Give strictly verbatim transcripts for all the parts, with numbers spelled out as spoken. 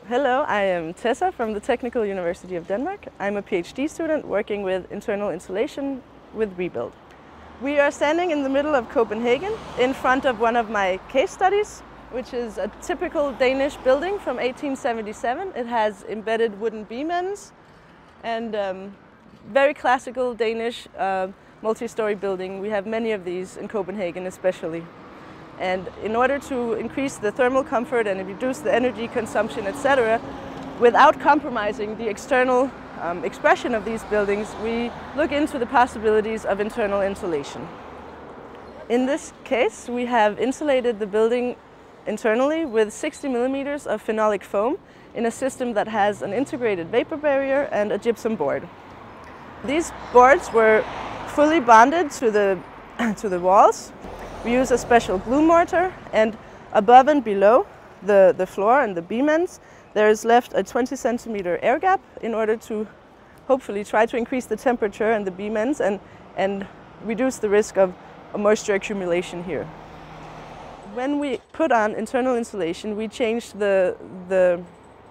Hello, I am Tessa from the Technical University of Denmark. I'm a PhD student working with internal insulation with RIBuild. We are standing in the middle of Copenhagen in front of one of my case studies, which is a typical Danish building from eighteen seventy-seven. It has embedded wooden beam ends and um, very classical Danish uh, multi-story building. We have many of these in Copenhagen especially. And in order to increase the thermal comfort and reduce the energy consumption, et cetera, without compromising the external um, expression of these buildings, we look into the possibilities of internal insulation. In this case, we have insulated the building internally with sixty millimeters of phenolic foam in a system that has an integrated vapor barrier and a gypsum board. These boards were fully bonded to the, to the walls. We use a special glue mortar, and above and below the, the floor and the beam ends, there is left a twenty centimeter air gap in order to hopefully try to increase the temperature in the beam ends and, and reduce the risk of moisture accumulation here. When we put on internal insulation, we changed the, the,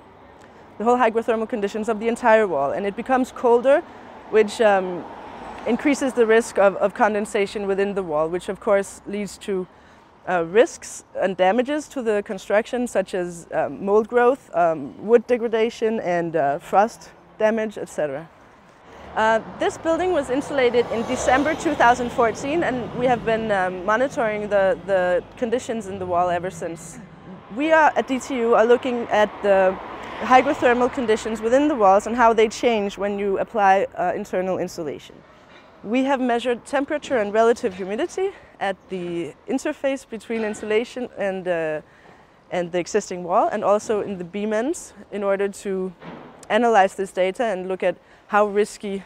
the whole hygrothermal conditions of the entire wall, and it becomes colder, which um, increases the risk of, of condensation within the wall, which of course leads to uh, risks and damages to the construction, such as um, mold growth, um, wood degradation, and uh, frost damage, et cetera. Uh, this building was insulated in December two thousand fourteen, and we have been um, monitoring the, the conditions in the wall ever since. We are at D T U are looking at the hygrothermal conditions within the walls and how they change when you apply uh, internal insulation. We have measured temperature and relative humidity at the interface between insulation and, uh, and the existing wall, and also in the beam ends, in order to analyze this data and look at how risky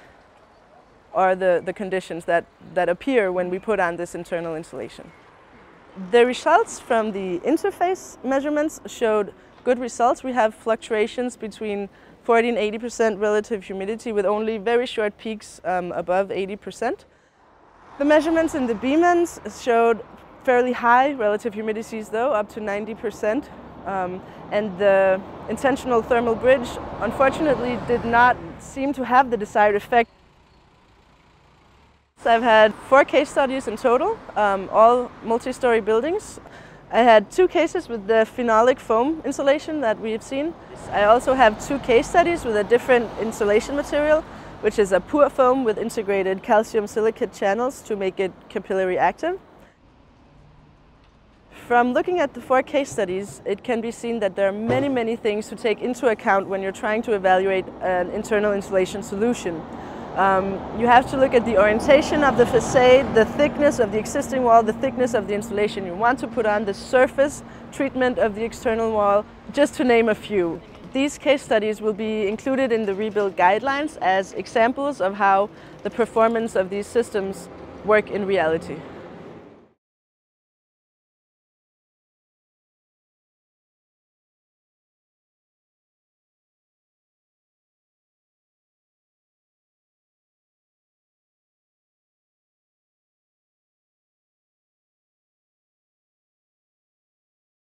are the, the conditions that, that appear when we put on this internal insulation. The results from the interface measurements showed good results. We have fluctuations between forty and eighty percent relative humidity with only very short peaks um, above eighty percent. The measurements in the beam ends showed fairly high relative humidities though, up to ninety percent. Um, and the intentional thermal bridge unfortunately did not seem to have the desired effect. So I've had four case studies in total, um, all multi-story buildings. I had two cases with the phenolic foam insulation that we have seen. I also have two case studies with a different insulation material, which is a pure foam with integrated calcium silicate channels to make it capillary active. From looking at the four case studies, it can be seen that there are many, many things to take into account when you're trying to evaluate an internal insulation solution. Um, you have to look at the orientation of the facade, the thickness of the existing wall, the thickness of the insulation you want to put on, the surface treatment of the external wall, just to name a few. These case studies will be included in the RIBuild guidelines as examples of how the performance of these systems work in reality.